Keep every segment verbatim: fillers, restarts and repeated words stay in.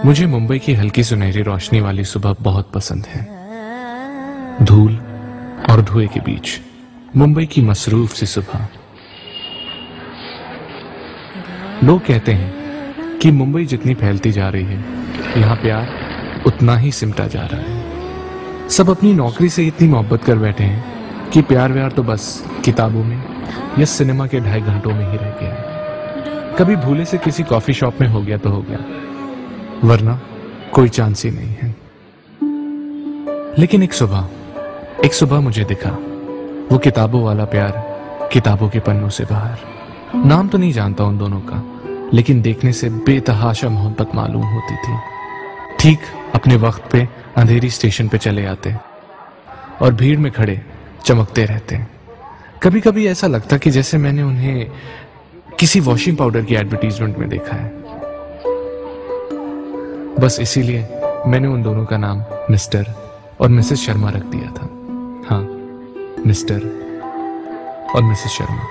मुझे मुंबई की हल्की सुनहरी रोशनी वाली सुबह बहुत पसंद है। धूल और धुएं के बीच मुंबई की मसरूफ सी सुबह। लोग कहते हैं कि मुंबई जितनी फैलती जा रही है, यहाँ प्यार उतना ही सिमटा जा रहा है। सब अपनी नौकरी से इतनी मोहब्बत कर बैठे हैं कि प्यार व्यार तो बस किताबों में या सिनेमा के ढाई घंटों में ही रह गया है। कभी भूले से किसी कॉफी शॉप में हो गया तो हो गया, वरना कोई चांस ही नहीं है। लेकिन एक सुबह एक सुबह मुझे दिखा वो किताबों वाला प्यार, किताबों के पन्नों से बाहर। नाम तो नहीं जानता उन दोनों का, लेकिन देखने से बेतहाशा मोहब्बत मालूम होती थी। ठीक अपने वक्त पे अंधेरी स्टेशन पे चले आते और भीड़ में खड़े चमकते रहते। कभी कभी ऐसा लगता कि जैसे मैंने उन्हें किसी वॉशिंग पाउडर की एडवर्टीजमेंट में देखा है। बस इसीलिए मैंने उन दोनों का नाम मिस्टर और मिसेस शर्मा रख दिया था। हाँ, मिस्टर और मिसेस शर्मा।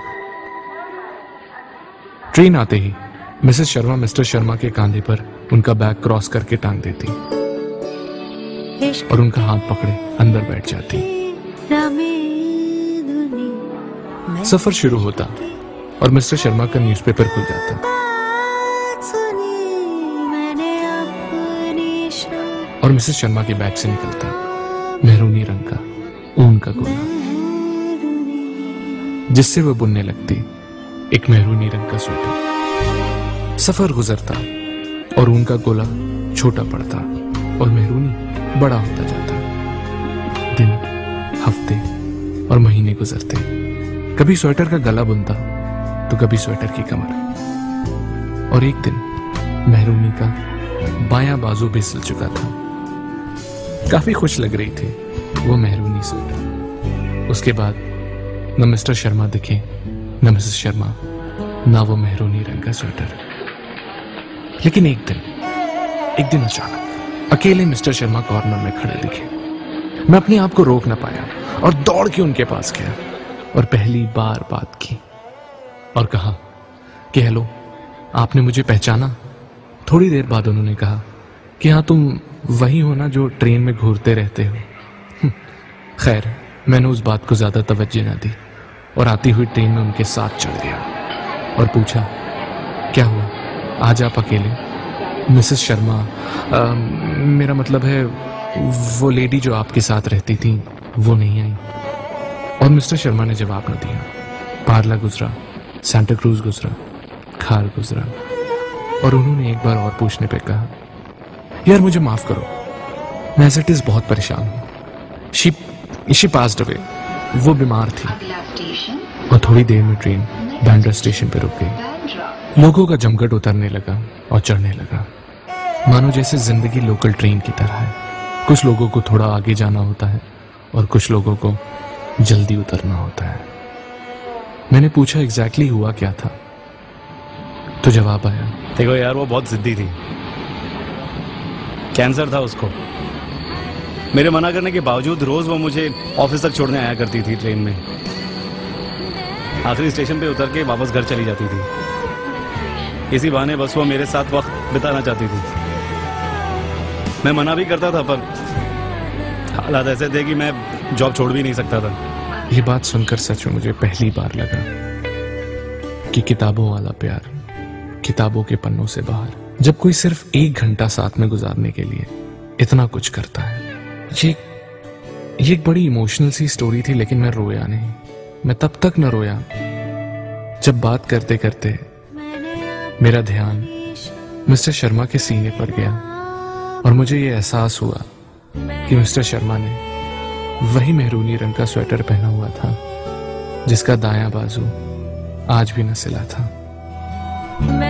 ट्रेन आते ही मिसेस शर्मा मिस्टर शर्मा के कंधे पर उनका बैग क्रॉस करके टांग देती और उनका हाथ पकड़े अंदर बैठ जाती। सफर शुरू होता और मिस्टर शर्मा का न्यूज़पेपर खुल जाता और मिसेस शर्मा के बैग से निकलता मेहरूनी रंग का ऊन का गोला, जिससे वो बुनने लगती एक मेहरूनी रंग का स्वेटर। सफर गुजरता और ऊन का गोला छोटा पड़ता और मेहरूनी बड़ा होता जाता। दिन, हफ्ते और महीने गुजरते। कभी स्वेटर का गला बुनता तो कभी स्वेटर की कमर। और एक दिन मेहरूनी का बायां बाजू भी सिल चुका था। काफी खुश लग रही थी वो मेहरूनी स्वेटर। उसके बाद न मिस्टर शर्मा दिखे, न मिसेस शर्मा, ना वो मेहरूनी रंग का स्वेटर। लेकिन एक दिन एक दिन अचानक अकेले मिस्टर शर्मा कॉर्नर में खड़े दिखे। मैं अपने आप को रोक न पाया और दौड़ के उनके पास गया और पहली बार बात की और कहा कि हेलो, आपने मुझे पहचाना? थोड़ी देर बाद उन्होंने कहा कि हाँ, तुम वही हो ना जो ट्रेन में घूरते रहते हो। खैर, मैंने उस बात को ज्यादा तवज्जो न दी और आती हुई ट्रेन में उनके साथ चढ़ गया और पूछा, क्या हुआ, आज आप अकेले? मिसेस शर्मा, आ, मेरा मतलब है वो लेडी जो आपके साथ रहती थी वो नहीं आई। और मिस्टर शर्मा ने जवाब न दिया। पार्ला गुजरा, सांता क्रूज गुजरा, खार गुजरा और उन्होंने एक बार और पूछने पे कहा, यार मुझे माफ करो, मैं एज इट इज बहुत परेशान हूं। She she passed away. वो बीमार थी। और थोड़ी देर में ट्रेन बैंड्रा स्टेशन पे रुक गई। लोगों का जमघट उतरने लगा और चढ़ने लगा, मानो जैसे जिंदगी लोकल ट्रेन की तरह है। कुछ लोगों को थोड़ा आगे जाना होता है और कुछ लोगों को जल्दी उतरना होता है। मैंने पूछा एग्जैक्टली हुआ क्या था, तो जवाब आया, देखो यार, वो बहुत जिद्दी थी, कैंसर था उसको। मेरे मना करने के बावजूद रोज वो मुझे ऑफिस तक छोड़ने आया करती थी ट्रेन में। आखिरी स्टेशन पे उतर के वापस घर चली जाती थी। इसी बहाने बस वो मेरे साथ वक्त बिताना चाहती थी। मैं मना भी करता था, पर हालात ऐसे थे कि मैं जॉब छोड़ भी नहीं सकता था। ये बात सुनकर सच में मुझे पहली बार लगा कि किताबों वाला प्यार किताबों के पन्नों से बाहर, जब कोई सिर्फ एक घंटा साथ में गुजारने के लिए इतना कुछ करता है। ये ये एक बड़ी इमोशनल सी स्टोरी थी, लेकिन मैं रोया नहीं। मैं तब तक न रोया जब बात करते करते मेरा ध्यान मिस्टर शर्मा के सीने पर गया और मुझे ये एहसास हुआ कि मिस्टर शर्मा ने वही मेहरूनी रंग का स्वेटर पहना हुआ था जिसका दायां बाजू आज भी न सिला था।